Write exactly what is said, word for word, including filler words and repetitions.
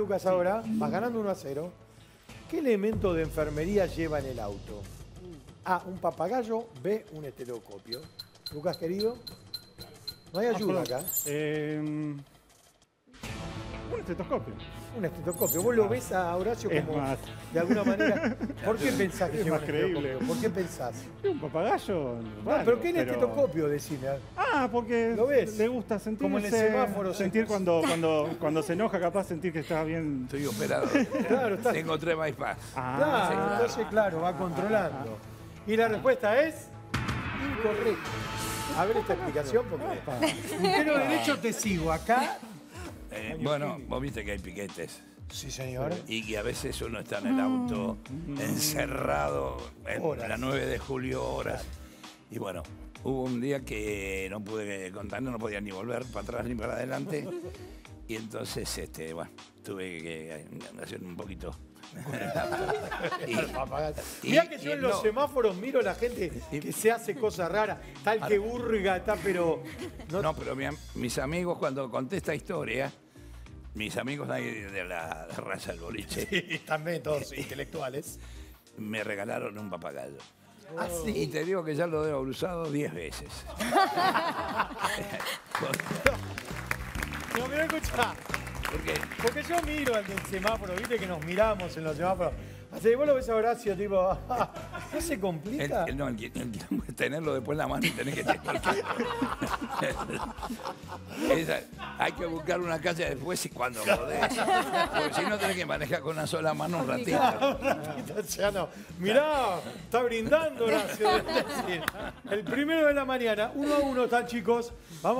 Lucas, ahora vas ganando uno a cero. ¿Qué elemento de enfermería lleva en el auto? A, un papagayo. B, un estetoscopio. Lucas, querido. No hay ayuda Ah, acá. Eh, un estetoscopio. Un estetoscopio. Vos lo ves a Horacio Es como, más. de alguna manera... ¿Por qué pensás que Es lleva más un estetoscopio? creíble. ¿Por qué pensás? Un papagayo. No, raro, pero ¿qué es el estetoscopio? Decime. Ah, porque ¿Lo ves? le gusta sentir. Como en el semáforo, sentir se- cuando, cuando, cuando se enoja, capaz sentir que está bien. Estoy operado. Claro, está... Tengo tres bypass. Ah, Claro, sí, claro. entonces, claro, va controlando. Y la respuesta es incorrecta. A ver esta explicación, porque entero derecho te sigo. Acá, Eh, bueno, vos viste que hay piquetes. sí señor. Y que a veces uno está en el auto encerrado en Horas. la nueve de julio, horas. Y bueno, hubo un día que no pude contar, no podía ni volver para atrás ni para adelante. Y entonces, este, bueno, tuve que hacer un poquito. y, y- Mirá que yo y en los no, semáforos miro a la gente que se hace cosas raras, tal que hurga, está, pero... No, no, pero mi am- mis amigos cuando conté esta historia, mis amigos ahí de la raza del boliche, Sí, también todos intelectuales. me regalaron un papagayo. Ah, Y te digo que ya lo debo haber usado diez veces. No, mirá, escuchá. Porque Porque yo miro al del semáforo, viste que nos miramos en los semáforos. Así que vos lo ves a Horacio, tipo, ¿no se el, complica? el- no, el, el quilombo es tenerlo después en la mano y tener que tener Esa- hay que buscar una calle después y cuando podés. Porque si no tenés que manejar con una sola mano un ratito. Ya no. Mirá, está brindando Horacio. Es decir, el primero de la mañana, uno a uno están, chicos. Vamos.